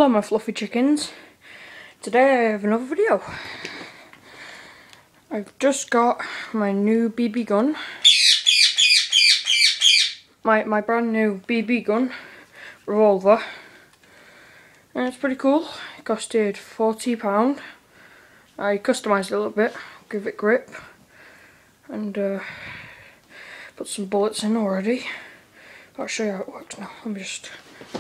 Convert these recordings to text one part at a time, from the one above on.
Hello my fluffy chickens. Today I have another video. I've just got my new BB gun. My brand new BB gun, revolver. And it's pretty cool. It costed £40. I customised it a little bit, give it grip, and put some bullets in already. I'll show you how it works now. Let me just...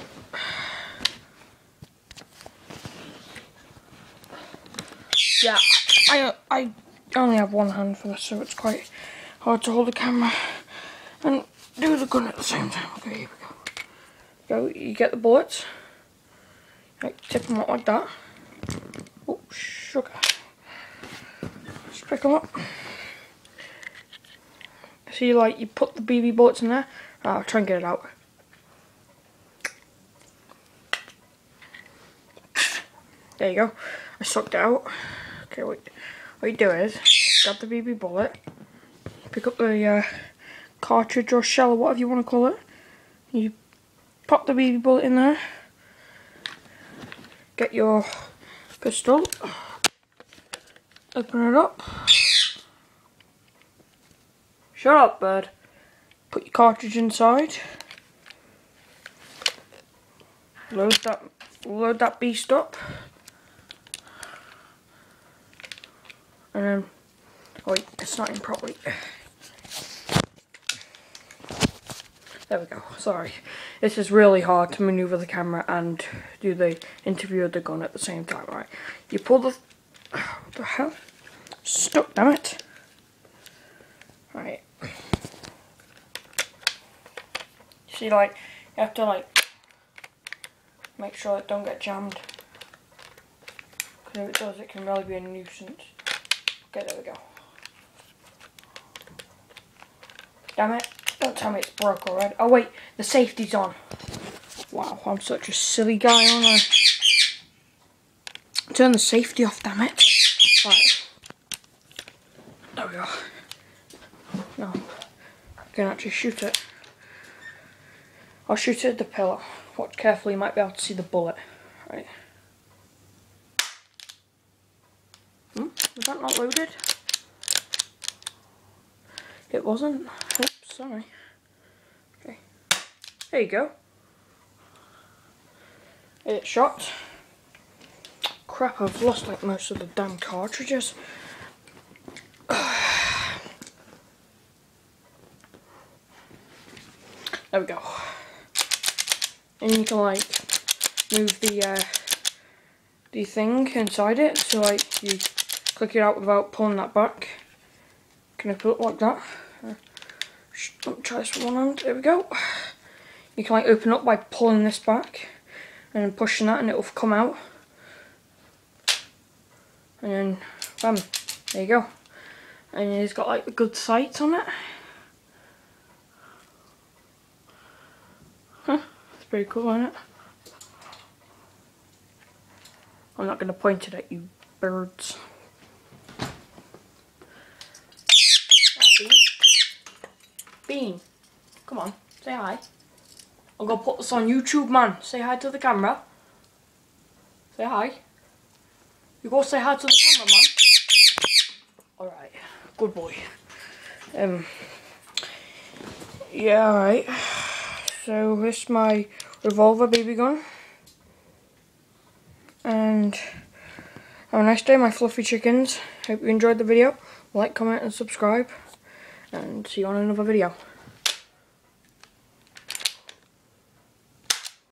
Yeah, I only have one hand for this, so it's quite hard to hold the camera and do the gun at the same time. Okay, here we go. You get the bullets, right, tip them out like that. Oh, sugar. Just pick them up. See, like, you put the BB bullets in there. I'll try and get it out. There you go. I sucked it out. Okay, wait. What you do is, grab the BB bullet, pick up the cartridge or shell or whatever you want to call it. You pop the BB bullet in there. Get your pistol. Open it up. Shut up, bird. Put your cartridge inside. Load that beast up. And then, oh wait, it's not in properly. There we go, sorry. This is really hard to maneuver the camera and do the interview of the gun at the same time, right? You pull the... What the hell? Stuck, damn it. Right. See, like, you have to, like, make sure it don't get jammed. Because if it does, it can really be a nuisance. Okay, there we go. Damn it. Don't tell me it's broke already. Oh wait, the safety's on. Wow, I'm such a silly guy, aren't I? Turn the safety off, damn it. Right. There we go. No. I can actually shoot it. I'll shoot it at the pillar. Watch carefully, you might be able to see the bullet. Right. Was that not loaded? It wasn't. Oops, sorry. Okay. There you go. It's shot. Crap, I've lost like most of the damn cartridges. There we go. And you can like move the thing inside it, so like you click it out without pulling that back. Can I put it like that? Let me try this with one hand. There we go. You can like open up by pulling this back and then pushing that, and it will come out. And then, bam, there you go. And it's got like the good sights on it. Huh? It's pretty cool, isn't it? I'm not going to point it at you birds. Bean, come on, say hi. I'm going to put this on YouTube, man. Say hi to the camera. Say hi. You go say hi to the camera, man. Alright, good boy. Yeah, alright. So this is my revolver BB gun. And have a nice day, my fluffy chickens. Hope you enjoyed the video. Like, comment and subscribe. And see you on another video.